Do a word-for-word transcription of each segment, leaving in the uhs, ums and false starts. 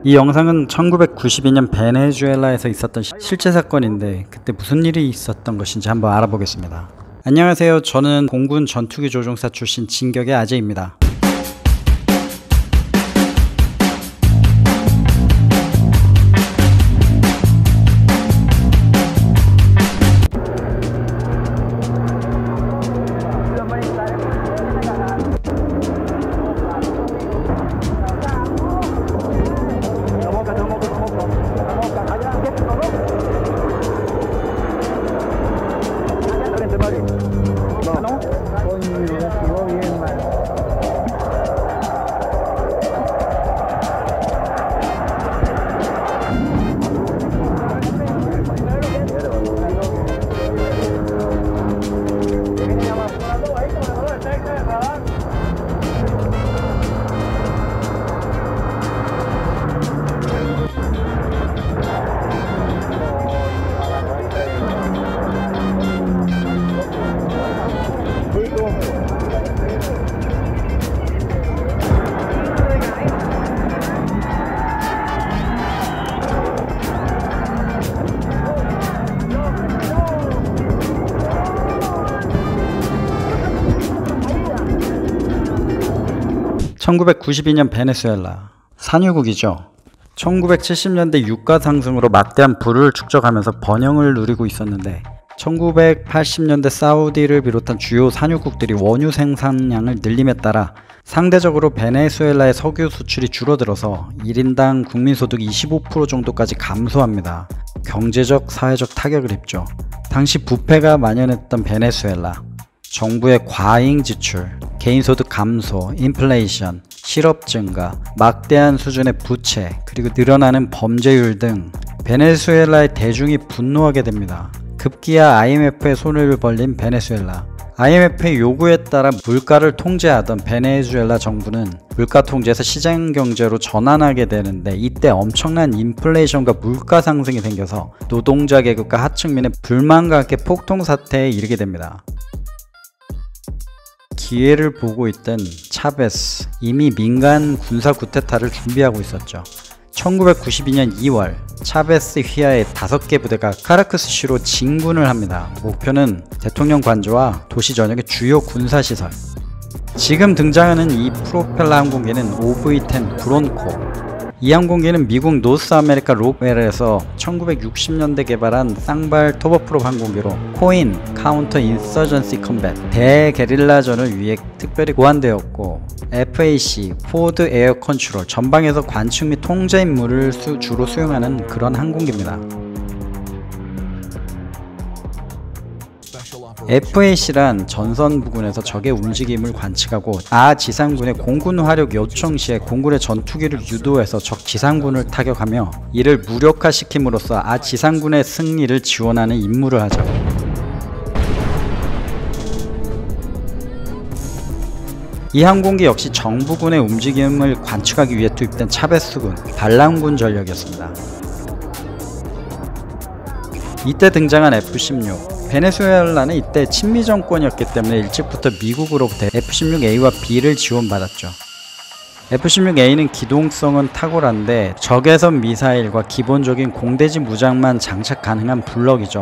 이 영상은 천구백구십이 년 베네수엘라에서 있었던 실제 사건인데 그때 무슨 일이 있었던 것인지 한번 알아보겠습니다. 안녕하세요. 저는 공군 전투기 조종사 출신 진격의 아재입니다. 천구백구십이 년 베네수엘라, 산유국이죠. 천구백칠십 년대 유가 상승으로 막대한 부를 축적하면서 번영을 누리고 있었는데 천구백팔십 년대 사우디를 비롯한 주요 산유국들이 원유 생산량을 늘림에 따라 상대적으로 베네수엘라의 석유 수출이 줄어들어서 일 인당 국민소득 이십오 퍼센트 정도까지 감소합니다. 경제적, 사회적 타격을 입죠. 당시 부패가 만연했던 베네수엘라, 정부의 과잉 지출, 개인소득 감소, 인플레이션, 실업 증가, 막대한 수준의 부채, 그리고 늘어나는 범죄율 등 베네수엘라의 대중이 분노하게 됩니다. 급기야 아이엠에프의 손을 벌린 베네수엘라. 아이엠에프의 요구에 따라 물가를 통제하던 베네수엘라 정부는 물가 통제에서 시장 경제로 전환하게 되는데 이때 엄청난 인플레이션과 물가 상승이 생겨서 노동자 계급과 하층민의 불만과 함께 폭동 사태에 이르게 됩니다. 기회를 보고 있던 차베스, 이미 민간 군사 쿠데타를 준비하고 있었죠. 천구백구십이 년 이월 차베스 휘하의 다섯 개 부대가 카라크스시로 진군을 합니다. 목표는 대통령 관저와 도시 전역의 주요 군사시설. 지금 등장하는 이 프로펠러 항공기는 오브이 텐 브론코. 이 항공기는 미국 노스 아메리카 록웰에서 천구백육십 년대 개발한 쌍발 터보프롭 항공기로 코인 카운터 인서전시 컴뱃 대게릴라전을 위해 특별히 고안되었고 에프에이씨 포드 에어 컨트롤 전방에서 관측 및 통제 임무를 수, 주로 수행하는 그런 항공기입니다. 에프에이씨란 전선 부근에서 적의 움직임을 관측하고 아 지상군의 공군 화력 요청 시에 공군의 전투기를 유도해서 적 지상군을 타격하며 이를 무력화시킴으로써 아 지상군의 승리를 지원하는 임무를 하죠. 이 항공기 역시 정부군의 움직임을 관측하기 위해 투입된 차베스군, 반란군 전력이었습니다. 이때 등장한 에프 십육. 베네수엘라는 이때 친미 정권이었기 때문에 일찍부터 미국으로부터 에프 십육 에이와 비를 지원받았죠. 에프 십육 에이는 기동성은 탁월한데 적외선 미사일과 기본적인 공대지 무장만 장착 가능한 블럭이죠.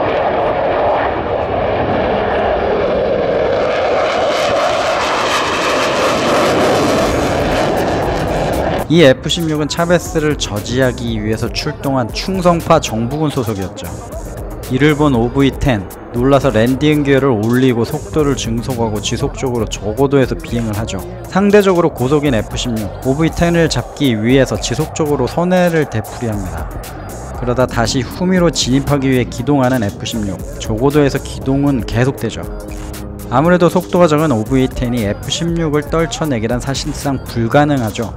이 에프 십육은 차베스를 저지하기 위해서 출동한 충성파 정부군 소속이었죠. 이를 본 오브이 텐, 놀라서 랜딩 기어를 올리고 속도를 증속하고 지속적으로 저고도에서 비행을 하죠. 상대적으로 고속인 에프 십육, 오브이 텐을 잡기 위해서 지속적으로 선회를 되풀이합니다. 그러다 다시 후미로 진입하기 위해 기동하는 에프 십육, 저고도에서 기동은 계속되죠. 아무래도 속도가 적은 오브이 텐이 에프 십육을 떨쳐내기란 사실상 불가능하죠.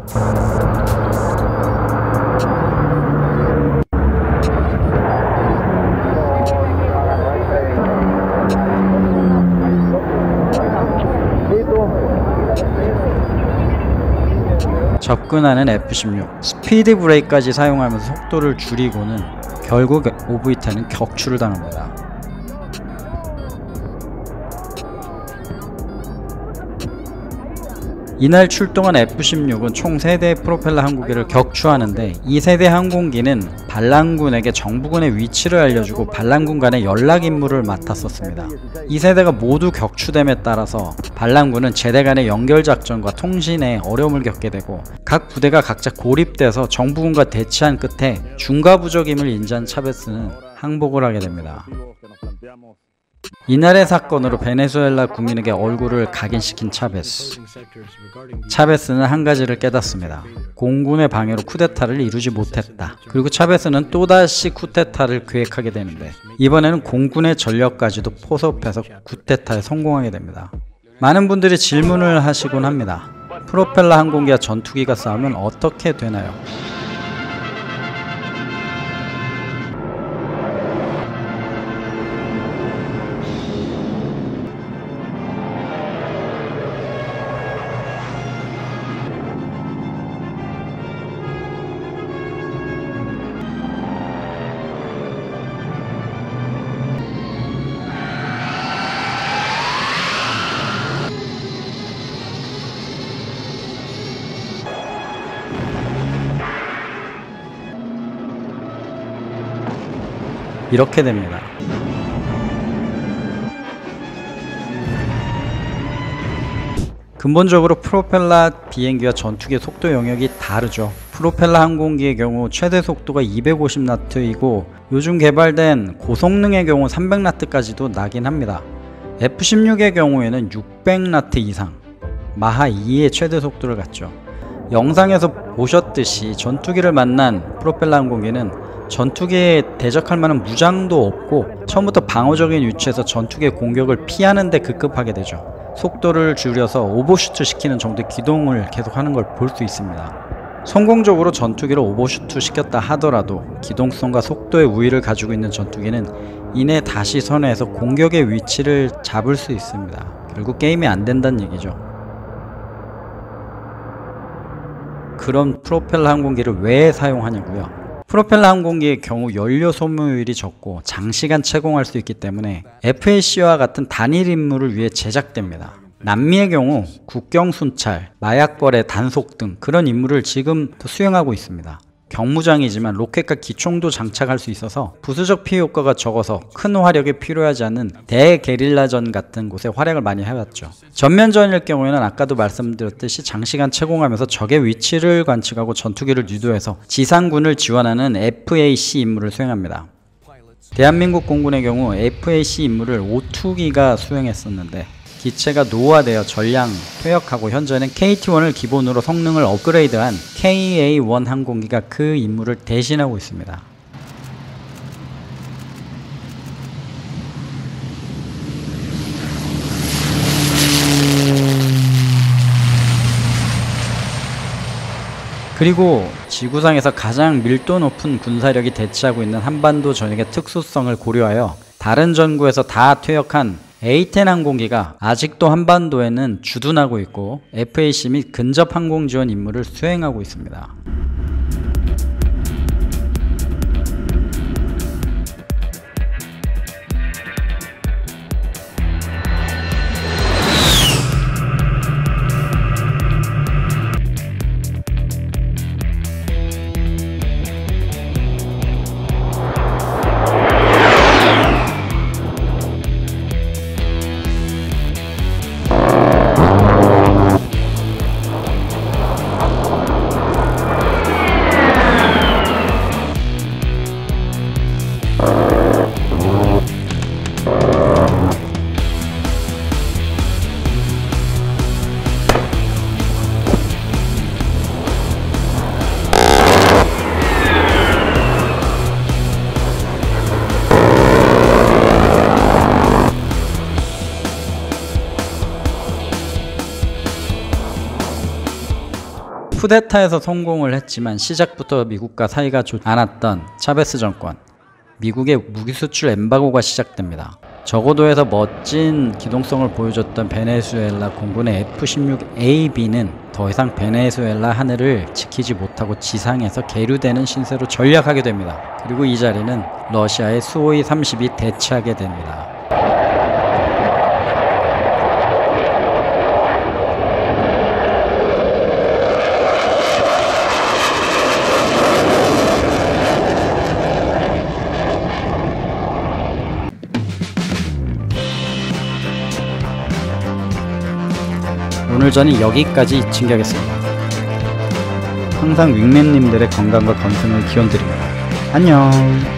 접근하는 에프 십육, 스피드 브레이크까지 사용하면서 속도를 줄이고는 결국 오브이 텐은 격추를 당합니다. 이날 출동한 에프 십육은 총 세 대의 프로펠러 항공기를 격추하는데 이 세 대 항공기는 반란군에게 정부군의 위치를 알려주고 반란군 간의 연락 임무를 맡았었습니다. 이 세 대가 모두 격추됨에 따라서 반란군은 제대 간의 연결 작전과 통신에 어려움을 겪게 되고 각 부대가 각자 고립돼서 정부군과 대치한 끝에 중과부적임을 인지한 차베스는 항복을 하게 됩니다. 이날의 사건으로 베네수엘라 국민에게 얼굴을 각인시킨 차베스. 차베스는 한 가지를 깨닫습니다. 공군의 방해로 쿠데타를 이루지 못했다. 그리고 차베스는 또다시 쿠데타를 계획하게 되는데 이번에는 공군의 전력까지도 포섭해서 쿠데타에 성공하게 됩니다. 많은 분들이 질문을 하시곤 합니다. 프로펠러 항공기와 전투기가 싸우면 어떻게 되나요? 이렇게 됩니다. 근본적으로 프로펠러 비행기와 전투기의 속도 영역이 다르죠. 프로펠러 항공기의 경우 최대 속도가 이백오십 나트이고 요즘 개발된 고성능의 경우 삼백 나트까지도 나긴 합니다. 에프 십육의 경우에는 육백 나트 이상, 마하 이의 최대 속도를 갖죠. 영상에서 보셨듯이 전투기를 만난 프로펠러 항공기는 전투기에 대적할 만한 무장도 없고 처음부터 방어적인 위치에서 전투기의 공격을 피하는 데 급급하게 되죠. 속도를 줄여서 오버슈트 시키는 정도의 기동을 계속하는 걸 볼 수 있습니다. 성공적으로 전투기를 오버슈트 시켰다 하더라도 기동성과 속도의 우위를 가지고 있는 전투기는 이내 다시 선회해서 공격의 위치를 잡을 수 있습니다. 결국 게임이 안 된다는 얘기죠. 그럼 프로펠러 항공기를 왜 사용하냐고요? 프로펠러 항공기의 경우 연료 소모율이 적고 장시간 채공할 수 있기 때문에 에프 에이 씨와 같은 단일 임무를 위해 제작됩니다. 남미의 경우 국경 순찰, 마약 거래, 단속 등 그런 임무를 지금도 수행하고 있습니다. 경무장이지만 로켓과 기총도 장착할 수 있어서 부수적 피해 효과가 적어서 큰 화력이 필요하지 않는 대게릴라전 같은 곳에 활약을 많이 해왔죠. 전면전일 경우에는 아까도 말씀드렸듯이 장시간 채공하면서 적의 위치를 관측하고 전투기를 유도해서 지상군을 지원하는 에프 에이 씨 임무를 수행합니다. 대한민국 공군의 경우 에프 에이 씨 임무를 오투기가 수행했었는데 기체가 노후화되어 전량 퇴역하고 현재는 케이 티 원을 기본으로 성능을 업그레이드한 케이 에이 원 항공기가 그 임무를 대신하고 있습니다. 그리고 지구상에서 가장 밀도 높은 군사력이 대치하고 있는 한반도 전역의 특수성을 고려하여 다른 전구에서 다 퇴역한 에이 텐 항공기가 아직도 한반도에는 주둔하고 있고 에프 에이 씨 및 근접 항공 지원 임무를 수행하고 있습니다. 쿠데타에서 성공을 했지만 시작부터 미국과 사이가 좋지 않았던 차베스 정권, 미국의 무기 수출 엠바고가 시작됩니다. 저고도에서 멋진 기동성을 보여줬던 베네수엘라 공군의 에프 십육 에이 비는 더 이상 베네수엘라 하늘을 지키지 못하고 지상에서 계류되는 신세로 전략하게 됩니다. 그리고 이 자리는 러시아의 수호이 삼십이 대치하게 됩니다. 오늘 저는 여기까지 진행하겠습니다. 항상 윙맨님들의 건강과 건승을 기원드립니다. 안녕.